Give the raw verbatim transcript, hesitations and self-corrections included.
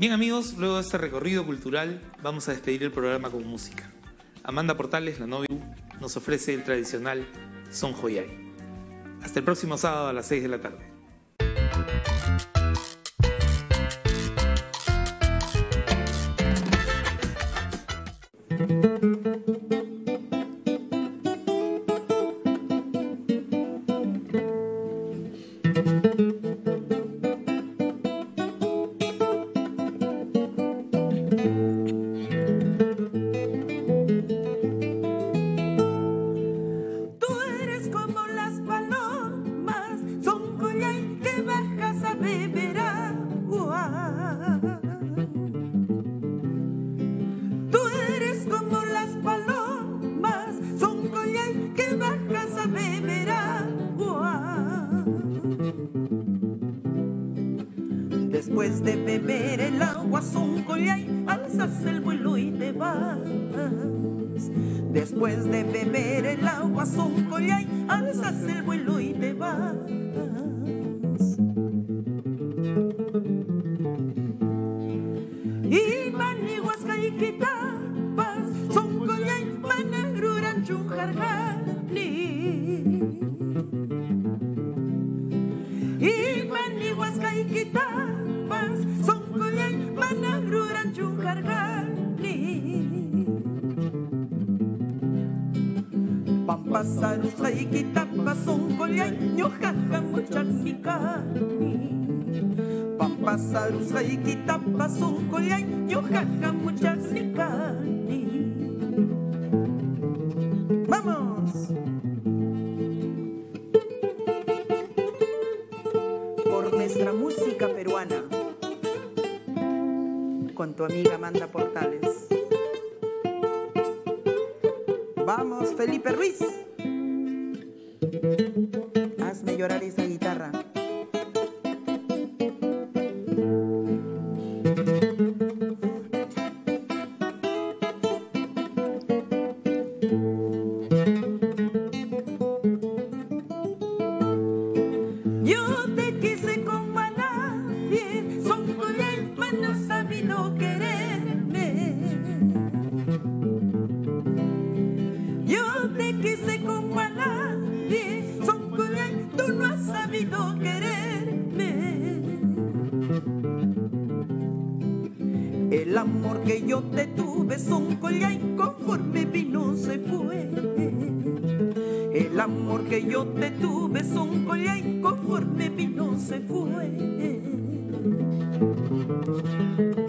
Bien amigos, luego de este recorrido cultural vamos a despedir el programa con música. Amanda Portales, la novia, nos ofrece el tradicional Son Joyay. Hasta el próximo sábado a las seis de la tarde. Después de beber el agua son Joyay, alzas el vuelo y te vas. Después de beber el agua son Joyay, alzas el vuelo y te vas. Y maniguasca y quitabas son Joyay, managruran chunjarjani. Y maniguasca y quitabas son Joyay, managruran chunjarjani. Pampasarus y quitabas son Joyay, ñojaja muchachnicani. Pampasarus y quitabas son Joyay, ñojaja muchachnicani. ¡Vamos! Por nuestra música peruana, con tu amiga Amanda Portales. Vamos, Felipe Ruiz. Hazme llorar esa guitarra. Yo te quise como a nadie, son Joyay, mas no has sabido quererme. Yo te quise como a nadie, son Joyay, tú no has sabido quererme. El amor que yo te tuve, son Joyay, conforme vino se fue. El amor que yo te tuve, son Joyay, conforme vino se fue.